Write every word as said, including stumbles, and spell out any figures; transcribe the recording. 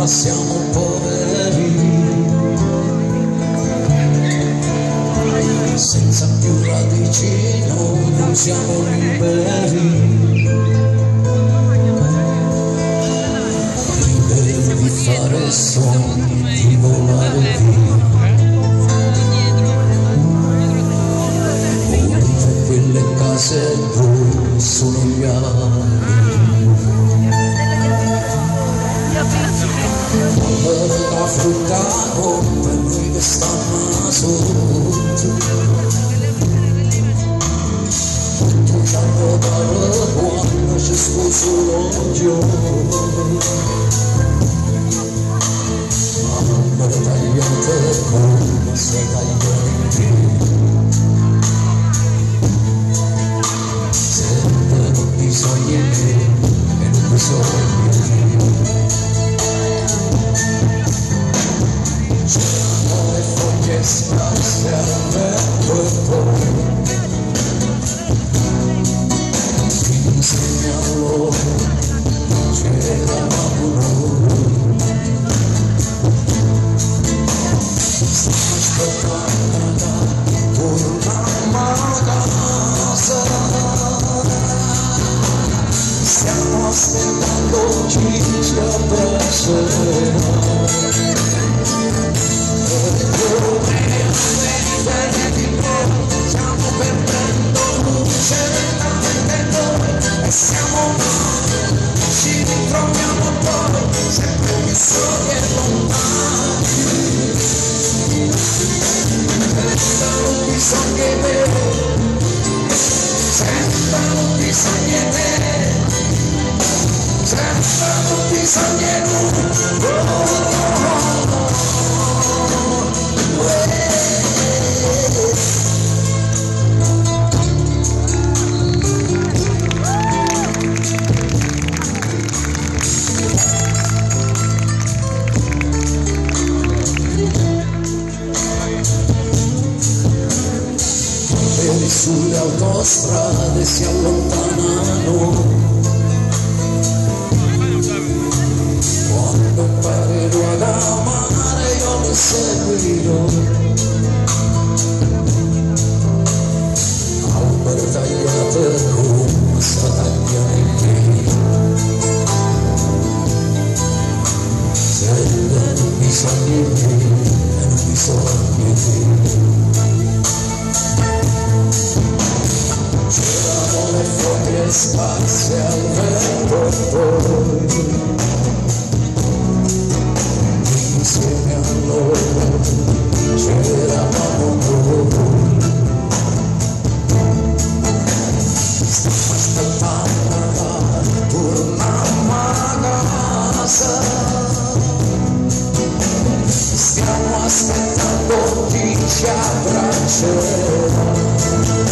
siamo poveri, senza più radici noi non siamo liberi. Liberi di fare sogni, di volare via, oltre quelle case dove sono gli altri. La frutta per noi che stanno sotto, tutto ci hanno dato quando c'è scuso l'odio. Mamma tagliate come se tagliati, sempre non bisogna me e non bisogna me. C'erano le foglie sparse al vento e poi insieme a loro c'eravamo noi. Stiamo aspettando torniamo a casa, stiamo aspettando chi ci abbraccerà. Stiamo perdendo luce nella mente noi e siamo noi, ci ritroviamo poi sempre più soli e lontani. Senza non bisogna te, senza non bisogna te, senza non bisogna tu. Sulle autostrade si allontanano, quando imparerò ad amare io li seguirò. Alberi tagliate come sta tagliando, se non bisogna di me e non bisogna di me. C'erano le foglie sparse al vento e poi insieme a loro c'eravamo noi. Stiamo aspettando torniamo a casa, stiamo aspettando chi ci abbraccerà.